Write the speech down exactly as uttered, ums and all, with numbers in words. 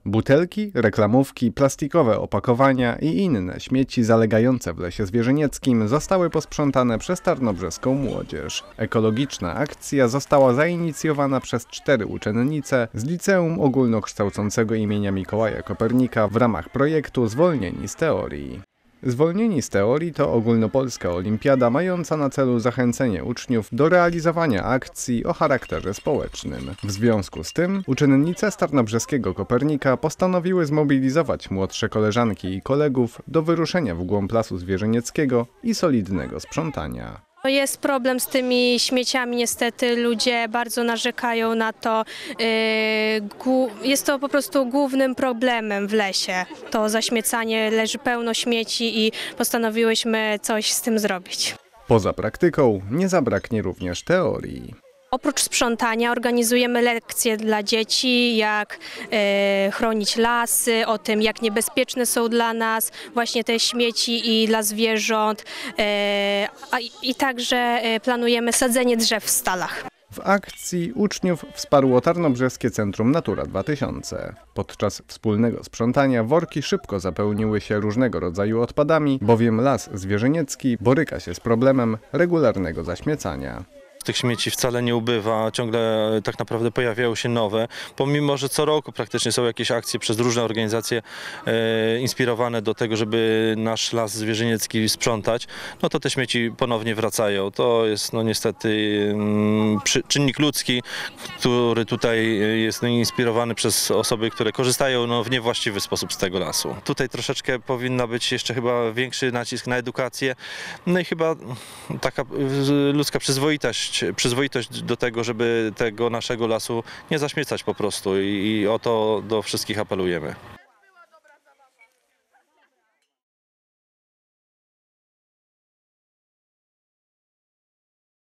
Butelki, reklamówki, plastikowe opakowania i inne śmieci zalegające w Lesie Zwierzynieckim zostały posprzątane przez tarnobrzeską młodzież. Ekologiczna akcja została zainicjowana przez cztery uczennice z Liceum Ogólnokształcącego imienia Mikołaja Kopernika w ramach projektu Zwolnieni z teorii. Zwolnieni z teorii to ogólnopolska olimpiada mająca na celu zachęcenie uczniów do realizowania akcji o charakterze społecznym. W związku z tym uczennice z Tarnobrzeskiego Kopernika postanowiły zmobilizować młodsze koleżanki i kolegów do wyruszenia w głąb Lasu Zwierzynieckiego i solidnego sprzątania. Jest problem z tymi śmieciami, niestety ludzie bardzo narzekają na to. Jest to po prostu głównym problemem w lesie. To zaśmiecanie, leży pełno śmieci i postanowiłyśmy coś z tym zrobić. Poza praktyką nie zabraknie również teorii. Oprócz sprzątania organizujemy lekcje dla dzieci, jak e, chronić lasy, o tym, jak niebezpieczne są dla nas właśnie te śmieci i dla zwierząt, e, a, i także e, planujemy sadzenie drzew w stalach. W akcji uczniów wsparło Tarnobrzeskie Centrum Natura dwa tysiące. Podczas wspólnego sprzątania worki szybko zapełniły się różnego rodzaju odpadami, bowiem Las Zwierzyniecki boryka się z problemem regularnego zaśmiecania. Tych śmieci wcale nie ubywa, ciągle tak naprawdę pojawiają się nowe, pomimo że co roku praktycznie są jakieś akcje przez różne organizacje e, inspirowane do tego, żeby nasz Las Zwierzyniecki sprzątać, no to te śmieci ponownie wracają. To jest no niestety mm, przy, czynnik ludzki, który tutaj jest no, inspirowany przez osoby, które korzystają no, w niewłaściwy sposób z tego lasu. Tutaj troszeczkę powinna być jeszcze chyba większy nacisk na edukację, no i chyba taka ludzka przyzwoitość, przyzwoitość do tego, żeby tego naszego lasu nie zaśmiecać po prostu i, i o to do wszystkich apelujemy.